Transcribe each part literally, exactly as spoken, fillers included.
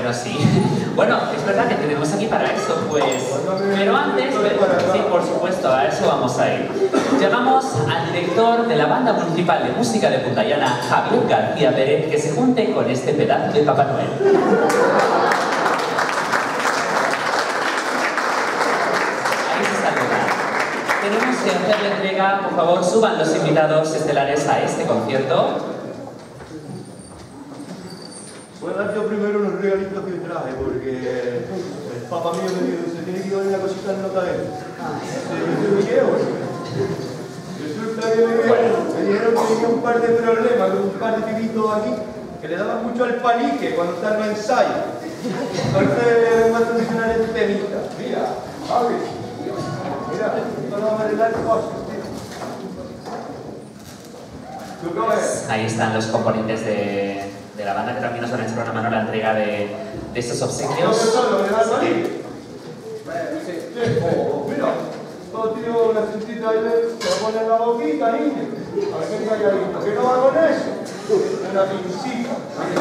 Bueno, sí. Bueno, es verdad que tenemos aquí para eso, pues... Pero antes, sí, por supuesto, a eso vamos a ir. Llamamos al director de la Banda Municipal de Música de Punta Llana, Javier García Pérez, que se junte con este pedazo de Papá Noel. Ahí se saluda. Tenemos que hacer la entrega, por favor, suban los invitados estelares a este concierto. Voy a dar yo primero los regalitos que traje, porque el papá mío me dijo, se tiene que llevar una cosita en nota de él. Yo me llevo. Resulta que me, me dijeron que tenía un par de problemas con un par de pibitos aquí, que le daban mucho al palique cuando están en el ensayo. Entonces vengo a solucionar el temita. Mira, Javi, mira, esto no va a arreglar cosas, tío. ¿Tú cómo es? Ahí están los componentes de... de la banda que también nos van a echar una mano a la entrega de, de estos obsequios. Sí. Mira, todo tío una cintita ahí, se lo pone en la boquita, niño. A ver qué calladito. ¿Qué no va con eso? Una pincita.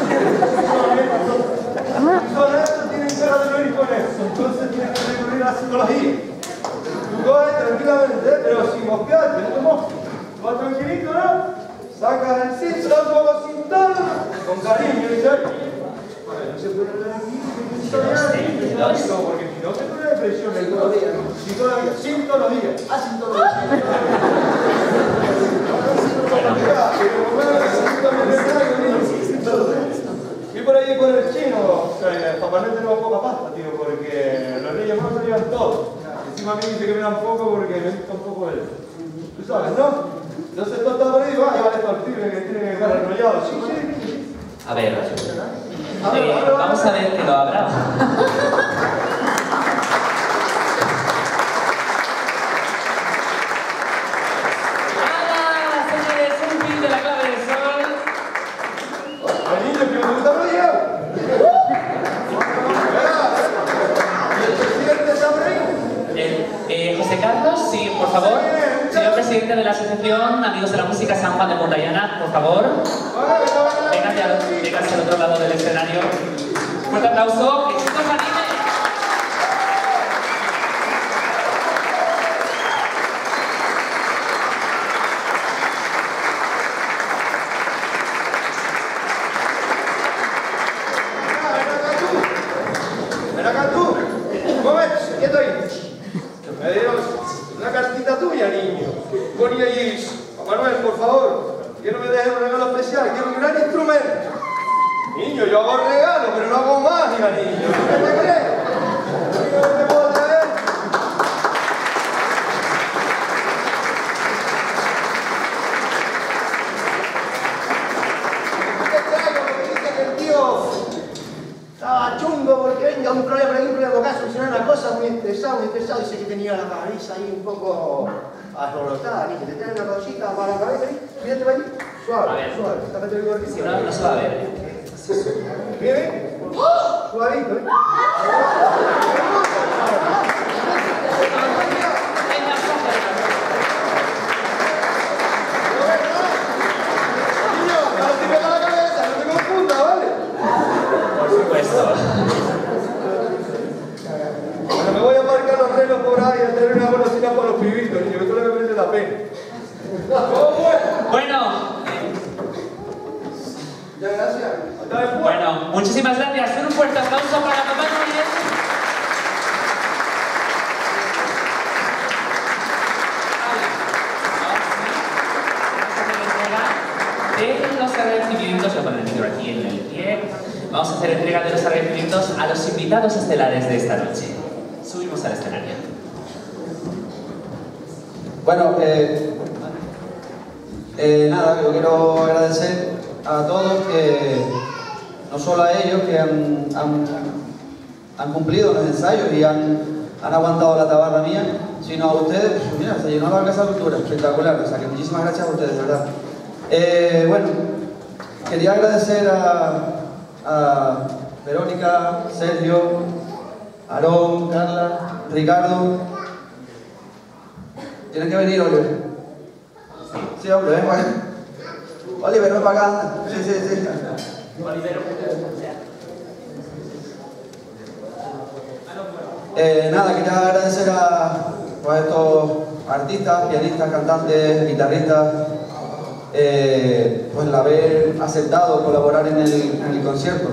Si son estos, tienen cara de no ir con eso. Entonces tienes que recurrir a la psicología. Tú coges tranquilamente, pero sin mosquearte, no te mosques. Vas tranquilito, ¿no? Sacas el cinto, un poco sin tono, con cariño y serio. Vale, no se puede hablar aquí, porque si no te pone depresión el todo día. Si todavía, sin todos los días. Ah, sin todos los días. Y por ahí con el chino, Papá Noel tenemos poca pasta, tío, porque los Reyes Magos se llevan todo. Encima a mí dice que me dan poco porque me gusta un poco él. Tú sabes, ¿no? Entonces todo está por ahí, va, ya esto al pibe que tiene que estar enrollado. Sí, sí. A ver, eh, vamos a ver que lo abra. ¡Hala! Señores, un pin de la clave del sol. ¡Ay, niño, que me gusta enrollado! ¿Y el presidente está por ahí? Eh, José Carlos, sí, por favor. Señor presidente de la Asociación Amigos de la Música San Juan de Punta Llana, por favor. Venga hacia el otro lado del escenario. Fuerte aplauso. ¡Que chicos anime! Ven acá tú. ¿Cómo es? ¿Quieto ahí? Me dieron una cartita tuya, niño. Ponía ahí, Papá Noel, por favor, que no me dejes un regalo especial, quiero un gran instrumento. Niño, yo hago regalo, pero no hago magia, niño. ¿Qué te crees? ¿Qué te puedo traer? ¿Qué te traigo? Porque dice que el tío estaba chungo porque venga un problema, por ahí un problema con acá, solucionar una cosa, muy estresado, muy estresado. Dice que tenía la cabeza ahí un poco alborotada, niño. Te trae una cosita para la cabeza ahí, fíjate para allí. Suave, suave. Tápate el gorrito. Si no, no se va a ver. ¿Viene? Suavito, ¿eh? Niño, no te pega la cabeza, no te confundas, ¿vale? Por supuesto. Bueno, me voy a marcar los relos por ahí a tener una golosina para los pibitos, niño, que esto es lo que merece la pena. Bueno. Ya, gracias. Bueno, muchísimas gracias. Un fuerte aplauso para Papá Noel. De los agradecimientos, voy a poner el micro aquí en el pie. Vamos a hacer entrega de los agradecimientos a los invitados estelares de esta noche. Subimos al escenario. Bueno, eh, eh, nada, yo quiero agradecer a todos, que no solo a ellos que han, han, han cumplido los ensayos y han, han aguantado la tabarra mía, sino a ustedes. Pues mira, se llenó la Casa de Cultura, espectacular, o sea que muchísimas gracias a ustedes, ¿verdad? Eh, bueno, quería agradecer a, a Verónica, Sergio, Aarón, Carla, Ricardo. Tienen que venir, Oliver. Sí, hombre, ven, bueno. Oliver, ven para acá. Sí, sí, sí. Oliver, Eh, nada, quería agradecer a, pues, a estos artistas, pianistas, cantantes, guitarristas, eh, pues el haber aceptado colaborar en el, en el concierto.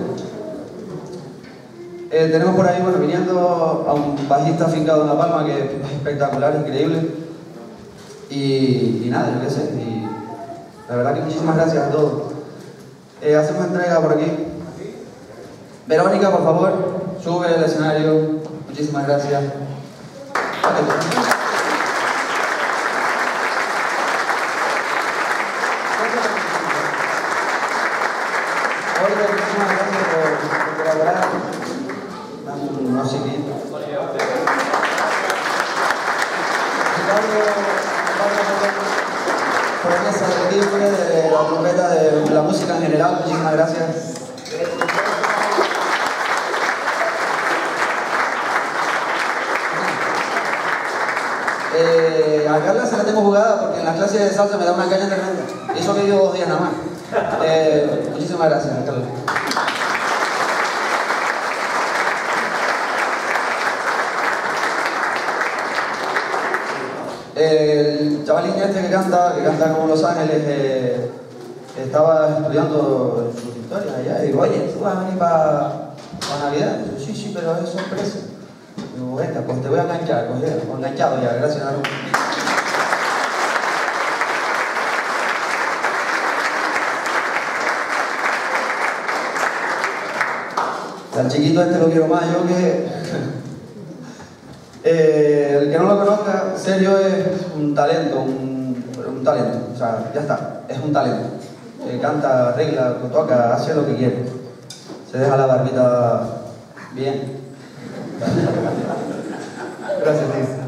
Eh, tenemos por ahí, bueno, viniendo a un bajista afincado en La Palma que es espectacular, increíble. Y, y nada, yo qué sé. Y la verdad que muchísimas gracias a todos. Eh, hacemos entrega por aquí. Verónica, por favor, sube al escenario. Muchísimas gracias. Oiga, muchísimas gracias por, por colaborar. Dame un no sé qué. Promesa de timbre, de la trompeta, de la música en general. Muchísimas gracias. Eh, a Carla se la tengo jugada porque en las clases de salsa me da una caña tremenda. Y eso que llevo dos días nada más. Eh, muchísimas gracias, Carla. El chavalín este que canta, que canta como Los Ángeles, eh, estaba estudiando sus historias allá y digo, oye, ¿tú vas a venir para pa Navidad? Y yo, sí, sí, pero es sorpresa. Digo, venga, pues te voy a enganchar, pues ya, pues enganchado ya, gracias a Dios. Al chiquito este lo quiero más yo que... eh, el que no lo conozca, serio, es un talento, un, un talento, o sea, ya está, es un talento. Eh, canta, arregla, toca, hace lo que quiere. Se deja la barbita bien. Gracias, tío.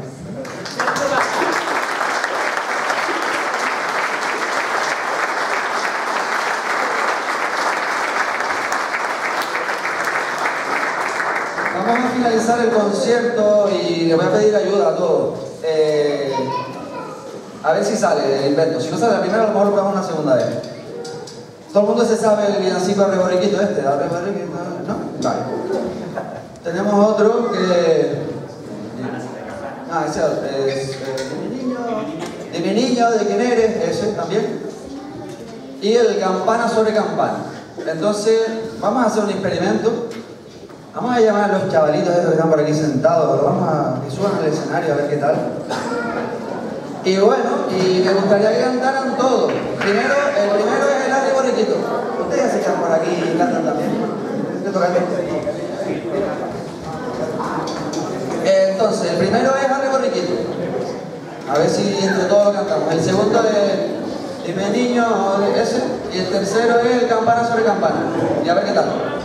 Vamos a finalizar el concierto y le voy a pedir ayuda a todos. Eh, a ver si sale el invento. Si no sale la primera, a lo mejor lo probamos una segunda vez. Todo el mundo se sabe el villancico Arreboriquito este. Arreboriquito, ¿no? Vale. Tenemos otro que... Ah, ese es... Eh, de mi niño... De mi niño, ¿de quién eres? Ese también. Y el campana sobre campana. Entonces, vamos a hacer un experimento. Vamos a llamar a los chavalitos estos que están por aquí sentados, vamos a que suban al escenario a ver qué tal. Y bueno, y me gustaría que cantaran todos. Primero, el primero es el Arreboriquito. Ustedes se echan por aquí y cantan también. ¿Qué toca aquí? Entonces, el primero es Arreboriquito. A ver si entre todos lo cantamos. El segundo es Dime Niño, ese. Y el tercero es el Campana sobre Campana. Y a ver qué tal.